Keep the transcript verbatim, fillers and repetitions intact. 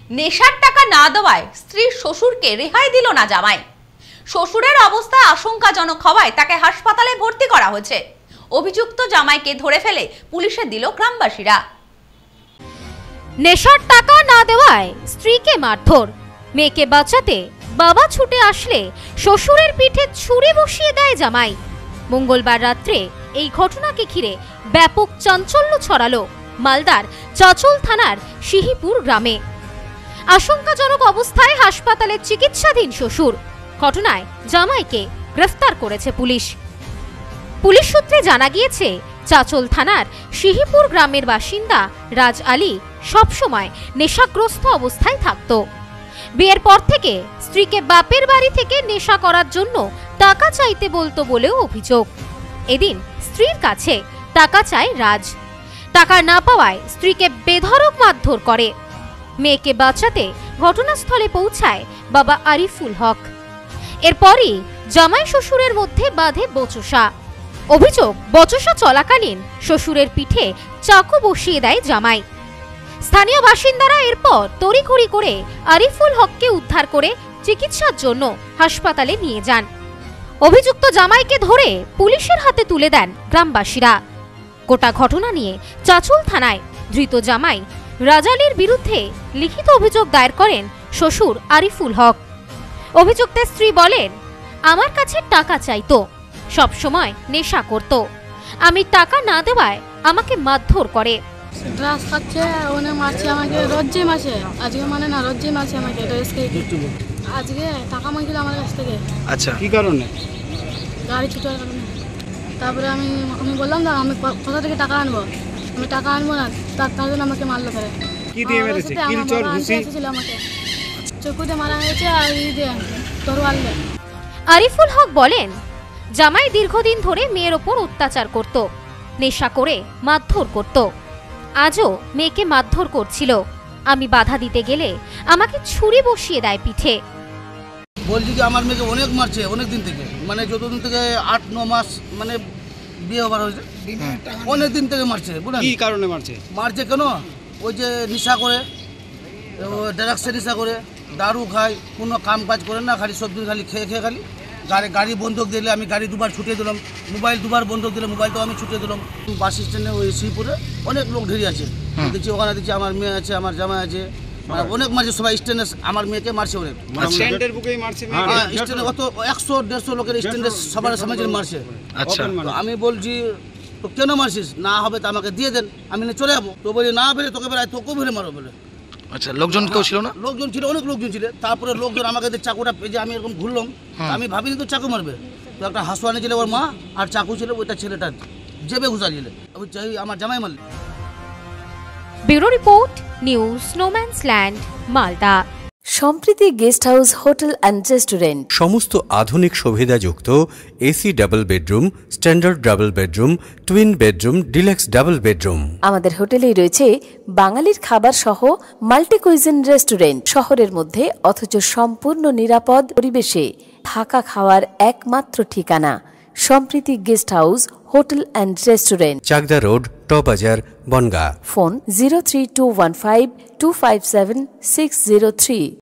নেশার টাকা না দেওয়ায় স্ত্রীর শ্বশুরকে রেহাই দিল না জামাই। শ্বশুরের অবস্থা আশঙ্কাজনক হওয়ায় তাকে হাসপাতালে ভর্তি করা হয়েছে। অভিযুক্ত জামাইকে ধরে ফেলে পুলিশে দিল গ্রামবাসীরা। নেশার টাকা না দেওয়ায় স্ত্রীকে মারধর, মেয়েকে বাঁচাতে বাবা ছুটে আসলে শ্বশুরের পিঠে ছুরি বসিয়ে দেয় জামাই। মঙ্গলবার রাত্রে এই ঘটনাকে ঘিরে ব্যাপক চাঞ্চল্য ছড়ালো মালদার চাচল থানার সিহিপুর গ্রামে। আশঙ্কাজনক অবস্থায় হাসপাতালে চিকিৎসাধীন শ্বশুর। ঘটনায় জামাইকে গ্রেফতার করেছে পুলিশ। পুলিশ সূত্রে জানা গিয়েছে, চাচল থানার সিহিপুর গ্রামের বাসিন্দা রাজ আলী সবসময় নেশাগ্রস্ত অবস্থায় থাকত। বিয়ের পর থেকে স্ত্রীকে বাপের বাড়ি থেকে নেশা করার জন্য টাকা চাইতে বলতো বলেও অভিযোগ। এদিন স্ত্রীর কাছে টাকা চায় রাজ। টাকা না পাওয়ায় স্ত্রীকে বেধড়ক মারধর করে। মেয়েকে বাঁচাতে ঘটনাস্থলে পৌঁছায় বাবা আরিফুল হক। এরপরই জামাই শ্বশুরের মধ্যে বাধে বচসা। অভিযোগ, বচসা চলাকালীন শ্বশুরের পিঠে চাকু বসিয়ে দেয় জামাই। স্থানীয় বাসিন্দারা এরপর তড়িঘড়ি করে আরিফুল হককে উদ্ধার করে চিকিৎসার জন্য হাসপাতালে নিয়ে যান। অভিযুক্ত জামাইকে ধরে পুলিশের হাতে তুলে দেন গ্রামবাসীরা। গোটা ঘটনা নিয়ে চাচল থানায় ধৃত জামাই রাজালির বিরুদ্ধে লিখিত অভিযোগ দায়ের করেন শ্বশুর আরিফুল হক। অভিযুক্তের স্ত্রী বলেন, আমার কাছে টাকা চাইতো, সব সময় নেশা করত। আমি টাকা না দেওয়ায় আমাকে মারধর করে। ড্রাস খাচ্ছে, ওনে মারছে আমাকে, রোজে মাসে আজকে মানে না রোজে মাসে আমাকে ড্রেস খেয়ে আজকে টাকা মাইছিল আমার কাছ থেকে। আচ্ছা, কি কারণে? গাড়ি ছুটার কারণে। তারপরে আমি আমি বললাম না আমি কোথা থেকে টাকা আনবো, আমি টাকা আনবো না, তার তার জন্য আমাকে মারলো করে। কি দিয়ে মেরেছে? কিল চর ঘুষি ছিল আমাকে, চকুতে মারা হয়েছে আর এই দিয়ে তরোয়াল দিয়ে। আরিফুল হক বলেন, জামাই দীর্ঘদিন ধরে মেয়ের ওপর অত্যাচার করত, নেশা করে মারধর করত। আজও মেয়েকে মারধর করছিল। আমি বাধা দিতে গেলে আমাকে ছুরি বসিয়ে দেয় পিঠে। বলছি কি আমার মেয়েকে অনেক মারছে, অনেক দিন থেকে, মানে যতদিন থেকে আট ন মাস মানে বিয়ে হবার হয়েছে, অনেক দিন থেকে মারছে। বুঝলেন কি কারণে মারছে? মারছে কেন? ওই যে নেশা করে, ড্রাগসে নেশা করে, দারু খায়, কোনো কাম কাজ করে না, খালি সবজি খালি খেয়ে খেয়ে খালি গাড়ি গাড়ি বন্ধক দিলে আমি গাড়ি দুবার ছুটিয়ে দিলাম, মোবাইল দুবার বন্ধক দিলে মোবাইলটাও আমি ছুটিয়ে দিলাম। বাস স্ট্যান্ডে ওই শ্রীপুরে অনেক লোক ঘিরে আছে, দেখছি ওখানে দেখছি আমার মেয়ে আছে, আমার জামাই আছে, অনেক মারছে সবাই। স্ট্যান্ডে আমার মেয়েকে মারছে অনেক, স্ট্যান্ডের বুকেই মারছে। স্ট্যান্ডে কত একশো দেড়শো লোকের স্ট্যান্ডে সবার সামনে মারছে। আচ্ছা, আমি বলছি তো কেন মারছিস? না হবে তো আমাকে দিয়ে দেন, আমি চলে যাবো। তো বলি না বেরে তোকে বেড়ায় তোকেও বেরে মারো বলে। আচ্ছা, লোকজন কেউ ছিল না? লোকজন ছিল, অনেক লোকজন ছিল। তারপরে লোকজন আমাকে চাকুটা পেয়ে আমি এরকম ঘুরলাম, আমি ভাবিনি তো চাকু মারবে। তো একটা হাসুয়ানি ছিল ওর মা, আর চাকু ছিল ওইটা ছেলেটা জেবে ঘুষালিয়ে আমার জামাই মারল। Bureau report, news snowman's land, Malda. Samprity guest house hotel and restaurant. সমস্ত আধুনিক সুবিধাযুক্ত AC double bedroom, standard double bedroom, twin bedroom, deluxe double bedroom. আমাদের হোটেলেই রয়েছে বাঙালির খাবার সহ মাল্টি কুইজিন রেস্টুরেন্ট। শহরের মধ্যে অথচ সম্পূর্ণ নিরাপদ পরিবেশে থাকা খাওয়ার একমাত্র ঠিকানা Samprity guest house hotel and restaurant, Chakdah road, টবাজার, Bongaon. Phone zero three two one five two five seven six zero three.